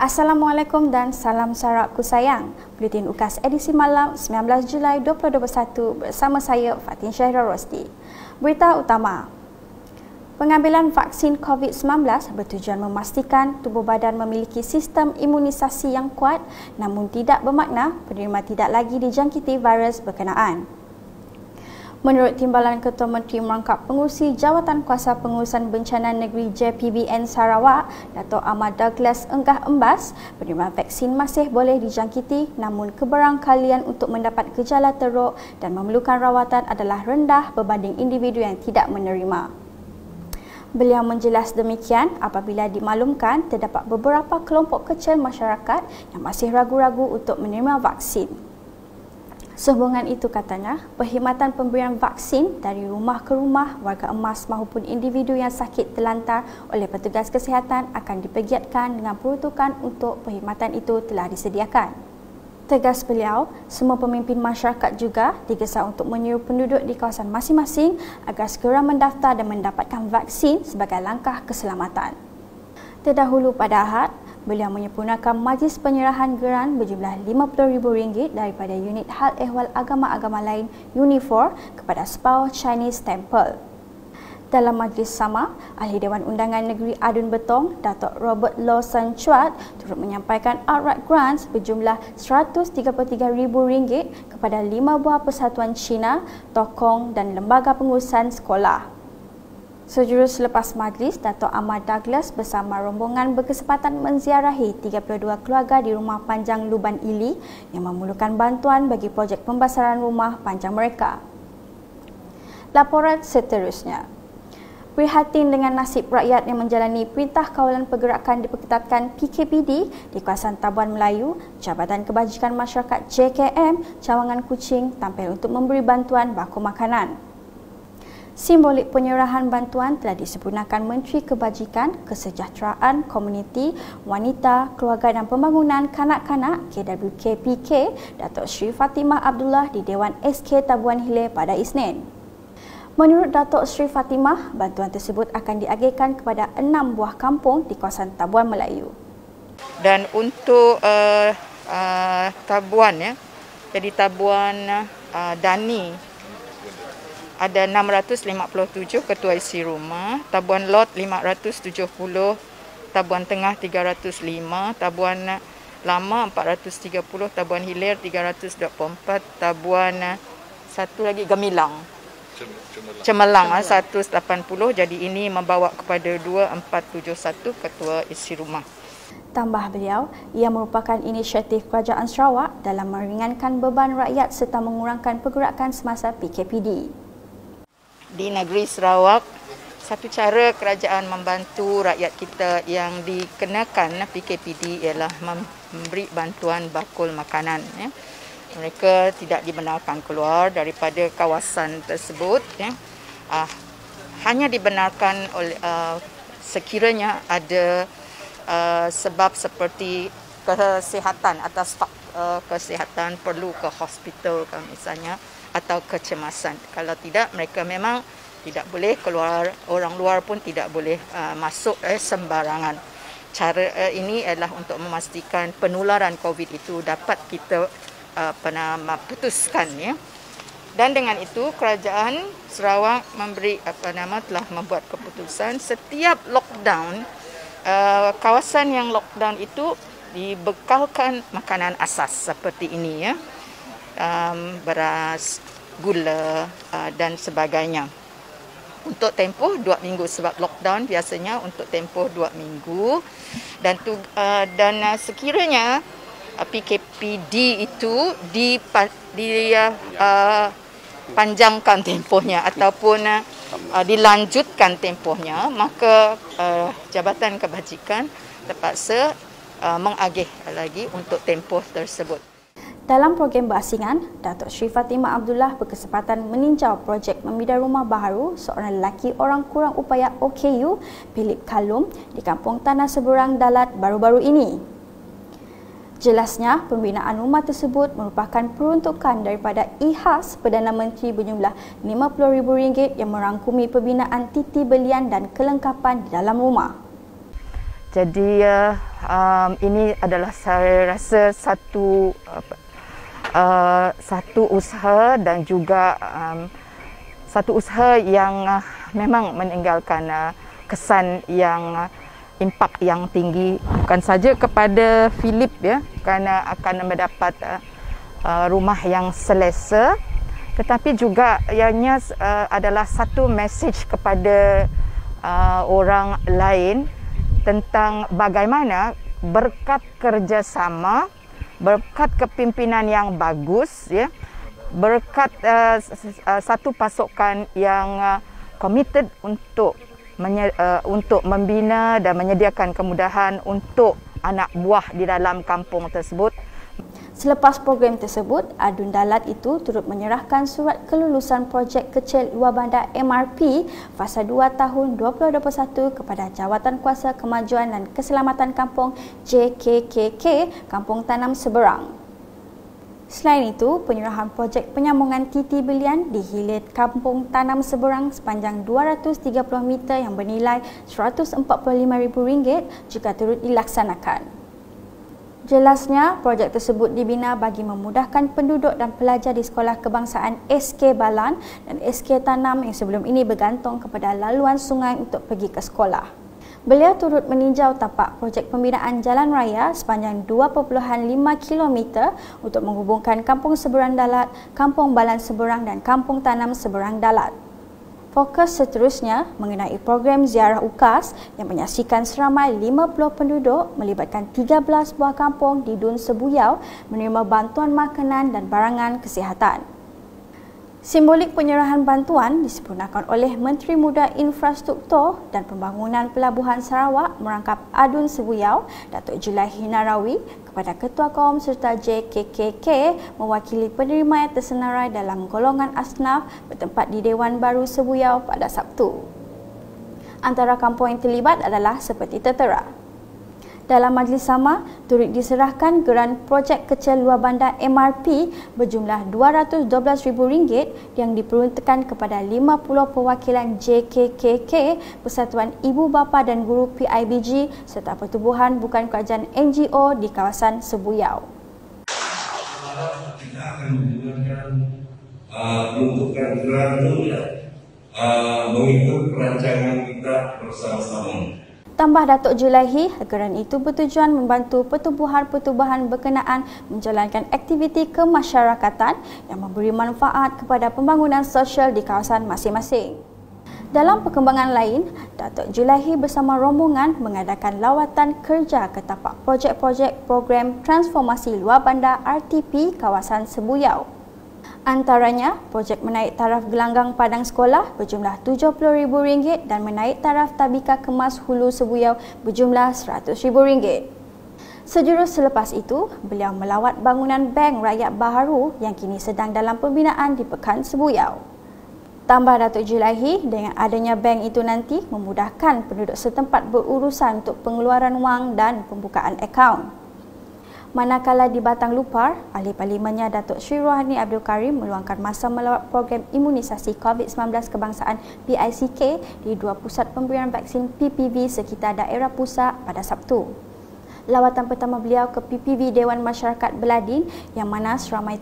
Assalamualaikum dan salam sarakku sayang. Buletin UKAS edisi malam 19 Julai 2021 bersama saya Fatin Syahira Rosti. Berita utama. Pengambilan vaksin COVID-19 bertujuan memastikan tubuh badan memiliki sistem imunisasi yang kuat, namun tidak bermakna penerima tidak lagi dijangkiti virus berkenaan. Menurut Timbalan Ketua Menteri Merangkap Pengurusi Jawatan Kuasa Pengurusan Bencana Negeri JPBN Sarawak, Dato' Ahmad Douglas Enggah Embas, penerima vaksin masih boleh dijangkiti, namun kebarangkalian untuk mendapat gejala teruk dan memerlukan rawatan adalah rendah berbanding individu yang tidak menerima. Beliau menjelas demikian apabila dimaklumkan terdapat beberapa kelompok kecil masyarakat yang masih ragu-ragu untuk menerima vaksin. Sehubungan itu katanya, perkhidmatan pemberian vaksin dari rumah ke rumah warga emas maupun individu yang sakit terlantar oleh petugas kesihatan akan dipergiatkan dengan peruntukan untuk perkhidmatan itu telah disediakan. Tegas beliau, semua pemimpin masyarakat juga digesa untuk menyuruh penduduk di kawasan masing-masing agar segera mendaftar dan mendapatkan vaksin sebagai langkah keselamatan. Terdahulu pada Ahad, beliau menyempurnakan majlis penyerahan geran berjumlah RM50,000 daripada unit hal ehwal agama-agama lain Unifor kepada Spau Chinese Temple. Dalam majlis sama, Ahli Dewan Undangan Negeri Adun Betong, Datuk Robert Lawson Chuat turut menyampaikan outright grants berjumlah RM133,000 kepada 5 buah persatuan Cina, tokong dan lembaga pengurusan sekolah. Sejurus selepas majlis, Dato' Ahmad Douglas bersama rombongan berkesempatan menziarahi 32 keluarga di Rumah Panjang Luban Ili yang memerlukan bantuan bagi projek pembasaran rumah panjang mereka. Laporan seterusnya. Prihatin dengan nasib rakyat yang menjalani Perintah Kawalan Pergerakan Diperketatkan PKPD di kawasan Tabuan Melayu, Jabatan Kebajikan Masyarakat JKM Cawangan Kuching tampil untuk memberi bantuan baku makanan. Simbolik penyerahan bantuan telah disempurnakan Menteri Kebajikan, Kesejahteraan Komuniti, Wanita, Keluarga dan Pembangunan Kanak-Kanak KWKPK, Datuk Sri Fatimah Abdullah di Dewan SK Tabuan Hilir pada Isnin. Menurut Datuk Sri Fatimah, bantuan tersebut akan diagihkan kepada 6 buah kampung di kawasan Tabuan Melayu. Dan untuk Tabuan, jadi Tabuan Dani, ada 657 ketua isi rumah, Tabuan Lot 570, Tabuan Tengah 305, Tabuan Lama 430, Tabuan Hilir 324, Tabuan satu lagi Gemilang, Cemerlang 180. Jadi ini membawa kepada 2471 ketua isi rumah. Tambah beliau, ia merupakan inisiatif Kerajaan Sarawak dalam meringankan beban rakyat serta mengurangkan pergerakan semasa PKPD. Di negeri Sarawak, satu cara kerajaan membantu rakyat kita yang dikenakan PKPD ialah memberi bantuan bakul makanan. Mereka tidak dibenarkan keluar daripada kawasan tersebut. Hanya dibenarkan oleh sekiranya ada sebab seperti kesihatan, atas kesihatan perlu ke hospital misalnya, atau kecemasan. Kalau tidak, mereka memang tidak boleh keluar, orang luar pun tidak boleh masuk sembarangan. Cara ini adalah untuk memastikan penularan COVID itu dapat kita putuskan. Dan dengan itu, Kerajaan Sarawak telah membuat keputusan setiap lockdown, kawasan yang lockdown itu dibekalkan makanan asas seperti ini, beras, gula dan sebagainya. Untuk tempoh 2 minggu, sebab lockdown biasanya untuk tempoh 2 minggu. Dan sekiranya PKPD itu dipanjangkan tempohnya ataupun dilanjutkan tempohnya, maka Jabatan Kebajikan terpaksa mengagih lagi untuk tempoh tersebut. Dalam program berasingan, Datuk Sri Fatimah Abdullah berkesempatan meninjau projek membina rumah baharu seorang lelaki orang kurang upaya OKU, Philip Kalum, di Kampung Tanah Seberang Dalat baru-baru ini. Jelasnya, pembinaan rumah tersebut merupakan peruntukan daripada IHAS Perdana Menteri berjumlah RM50,000 yang merangkumi pembinaan titi belian dan kelengkapan di dalam rumah. Jadi ini adalah saya rasa satu usaha dan juga satu usaha yang memang meninggalkan kesan yang impak yang tinggi, bukan saja kepada Philip ya, kerana akan mendapat rumah yang selesa, tetapi juga ianya adalah satu mesej kepada orang lain tentang bagaimana berkat kerjasama, berkat kepimpinan yang bagus, ya, berkat satu pasukan yang committed untuk membina dan menyediakan kemudahan untuk anak buah di dalam kampung tersebut. Selepas program tersebut, Adun Dalat itu turut menyerahkan surat kelulusan projek kecil luar bandar MRP fasa 2 tahun 2021 kepada Jawatankuasa Kemajuan dan Keselamatan Kampung JKKK Kampung Tanam Seberang. Selain itu, penyerahan projek penyambungan titi bilian di hilir Kampung Tanam Seberang sepanjang 230 meter yang bernilai RM145,000 juga turut dilaksanakan. Jelasnya, projek tersebut dibina bagi memudahkan penduduk dan pelajar di Sekolah Kebangsaan SK Balan dan SK Tanam yang sebelum ini bergantung kepada laluan sungai untuk pergi ke sekolah. Beliau turut meninjau tapak projek pembinaan jalan raya sepanjang 2.5 km untuk menghubungkan Kampung Seberang Dalat, Kampung Balan Seberang dan Kampung Tanam Seberang Dalat. Fokus seterusnya mengenai program ziarah UKAS yang menyaksikan seramai 50 penduduk melibatkan 13 buah kampung di Dun Sebuyau menerima bantuan makanan dan barangan kesihatan. Simbolik penyerahan bantuan disempurnakan oleh Menteri Muda Infrastruktur dan Pembangunan Pelabuhan Sarawak merangkap Adun Sebuyau, Datuk Julaihi Narawi, kepada Ketua Kaum serta JKKK mewakili penerima yang tersenarai dalam golongan asnaf bertempat di Dewan Baru Sebuyau pada Sabtu. Antara kampung yang terlibat adalah seperti tertera. Dalam majlis sama, turut diserahkan geran projek kecil luar bandar MRP berjumlah RM212,000 yang diperuntukkan kepada 50 perwakilan JKKK, Persatuan Ibu Bapa dan Guru PIBG serta pertubuhan bukan kerajaan NGO di kawasan Sebuyau. Kita akan menggunakan peruntukan geran itu mengikut perancangan kita bersama-sama. Tambah Datuk Julaihi, geran itu bertujuan membantu pertubuhan-pertubuhan berkenaan menjalankan aktiviti kemasyarakatan yang memberi manfaat kepada pembangunan sosial di kawasan masing-masing. Dalam perkembangan lain, Datuk Julaihi bersama rombongan mengadakan lawatan kerja ke tapak projek-projek program transformasi luar bandar RTP kawasan Sebuyau. Antaranya, projek menaik taraf gelanggang padang sekolah berjumlah RM70,000 dan menaik taraf tabika kemas hulu Sebuyau berjumlah RM100,000. Sejurus selepas itu, beliau melawat bangunan Bank Rakyat Baharu yang kini sedang dalam pembinaan di Pekan Sebuyau. Tambah Datuk Julaihi, dengan adanya bank itu nanti memudahkan penduduk setempat berurusan untuk pengeluaran wang dan pembukaan akaun. Manakala di Batang Lupar, Ahli Parlimennya Datuk Sri Rohani Abdul Karim meluangkan masa melawat program imunisasi COVID-19 kebangsaan PICK di 2 pusat pemberian vaksin PPV sekitar daerah pusat pada Sabtu. Lawatan pertama beliau ke PPV Dewan Masyarakat Beladin yang mana seramai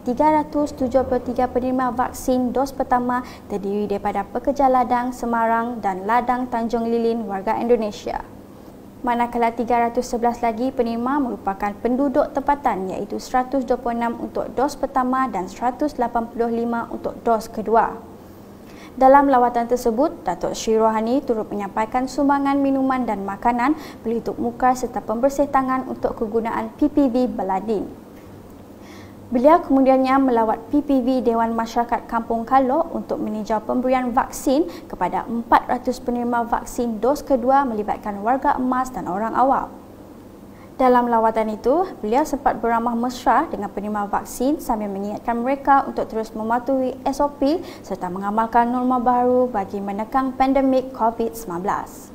373 penerima vaksin dos pertama terdiri daripada pekerja ladang Semarang dan ladang Tanjung Lilin warga Indonesia. Manakala 311 lagi penerima merupakan penduduk tempatan iaitu 126 untuk dos pertama dan 185 untuk dos kedua. Dalam lawatan tersebut, Datuk Sri Rohani turut menyampaikan sumbangan minuman dan makanan, pelitup muka serta pembersih tangan untuk kegunaan PPV Beladin. Beliau kemudiannya melawat PPV Dewan Masyarakat Kampung Kalok untuk meninjau pemberian vaksin kepada 400 penerima vaksin dos kedua melibatkan warga emas dan orang awam. Dalam lawatan itu, beliau sempat beramah mesra dengan penerima vaksin sambil mengingatkan mereka untuk terus mematuhi SOP serta mengamalkan norma baru bagi menekan pandemik COVID-19.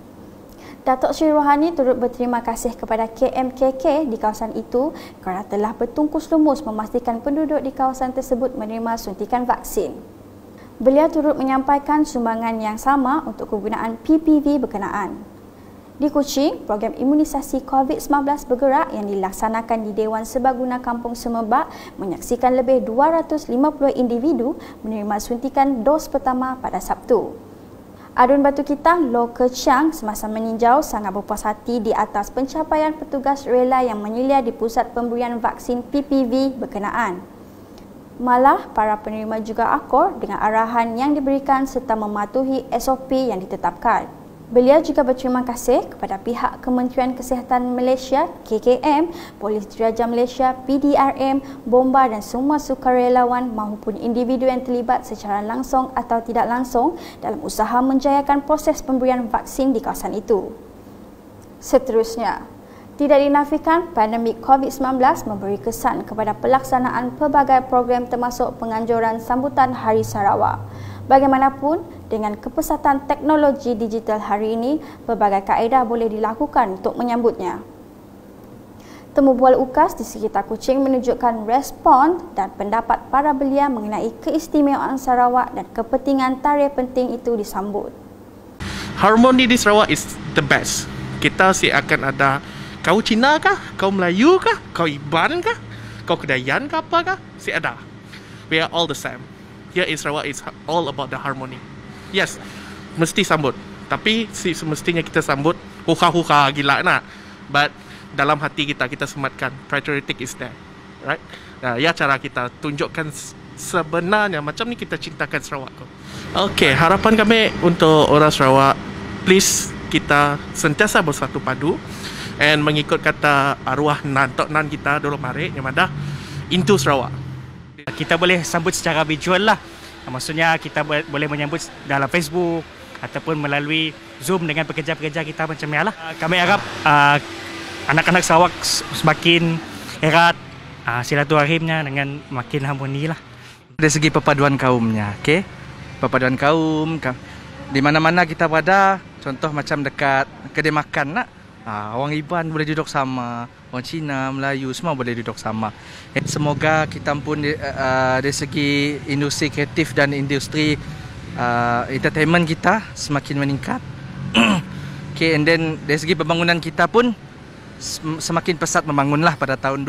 Datuk Sri Rohani turut berterima kasih kepada KMKK di kawasan itu kerana telah bertungkus lumus memastikan penduduk di kawasan tersebut menerima suntikan vaksin. Beliau turut menyampaikan sumbangan yang sama untuk kegunaan PPV berkenaan. Di Kuching, program imunisasi COVID-19 bergerak yang dilaksanakan di Dewan Serbaguna Kampung Semerbak menyaksikan lebih 250 individu menerima suntikan dos pertama pada Sabtu. Adun Batu Kitang, Lo Keciang semasa meninjau sangat berpuas hati di atas pencapaian petugas rela yang menyelia di pusat pemberian vaksin PPV berkenaan. Malah, para penerima juga akur dengan arahan yang diberikan serta mematuhi SOP yang ditetapkan. Beliau juga berterima kasih kepada pihak Kementerian Kesihatan Malaysia, KKM, Polis Diraja Malaysia, PDRM, Bomba dan semua sukarelawan maupun individu yang terlibat secara langsung atau tidak langsung dalam usaha menjayakan proses pemberian vaksin di kawasan itu. Seterusnya, tidak dinafikan pandemik COVID-19 memberi kesan kepada pelaksanaan pelbagai program termasuk penganjuran sambutan Hari Sarawak. Bagaimanapun, dengan kepesatan teknologi digital hari ini, pelbagai kaedah boleh dilakukan untuk menyambutnya. Temu bual UKAS di sekitar Kuching menunjukkan respon dan pendapat para belia mengenai keistimewaan Sarawak dan kepentingan tarikh penting itu disambut. Harmoni di Sarawak is the best. Kita akan ada kau Cina kah, kau Melayu kah, kau Iban kah, kau Kedayan kah, apa kah, ada. We are all the same. Here in Sarawak is all about the harmony. Yes, mesti sambut. Tapi semestinya kita sambut huka-huka gila nak. But dalam hati kita sematkan patriotic is there, right? Ya cara kita tunjukkan sebenarnya macam ni kita cintakan Sarawak. Okay, harapan kami untuk orang Sarawak, please kita sentiasa bersatu padu and mengikut kata arwah Tok Nan kita dulu mari yang ada into Sarawak. Kita boleh sambut secara visual lah. Maksudnya kita boleh menyambut dalam Facebook ataupun melalui Zoom dengan pekerja-pekerja kita macam ni lah. Kami harap anak-anak Sarawak semakin erat silaturahimnya dengan makin harmoni lah. Dari segi perpaduan kaumnya, okay? Perpaduan kaum, di mana-mana kita berada, contoh macam dekat kedai makan nak. Orang Iban boleh duduk sama, orang Cina, Melayu semua boleh duduk sama. Semoga kita pun dari segi industri kreatif dan industri entertainment kita semakin meningkat. Okay, and then dari segi pembangunan kita pun semakin pesat membangunlah pada tahun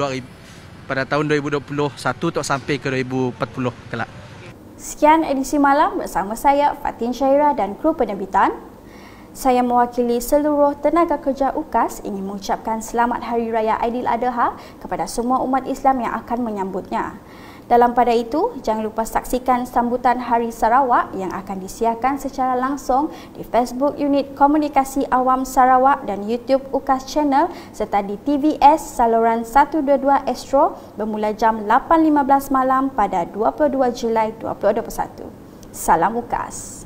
2021 untuk sampai ke 2040 kelak. Sekian edisi malam bersama saya Fatin Syaira dan kru penerbitan. Saya mewakili seluruh tenaga kerja UKAS ingin mengucapkan selamat Hari Raya Aidiladha kepada semua umat Islam yang akan menyambutnya. Dalam pada itu, jangan lupa saksikan sambutan Hari Sarawak yang akan disiarkan secara langsung di Facebook Unit Komunikasi Awam Sarawak dan YouTube UKAS Channel serta di TVS saluran 122 Astro bermula jam 8.15 malam pada 22 Julai 2021. Salam UKAS.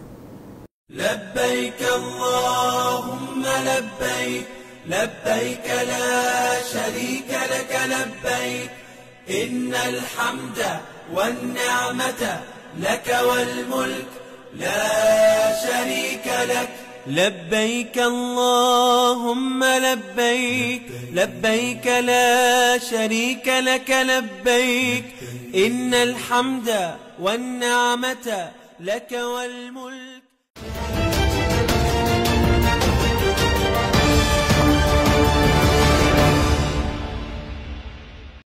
لبيك اللهم لبيك لبيك لا شريك لك لبيك إن الحمد والنعمة لك والملك لا شريك لك لبيك اللهم لبيك لبيك لا شريك لك لبيك إن الحمد والنعمة لك والملك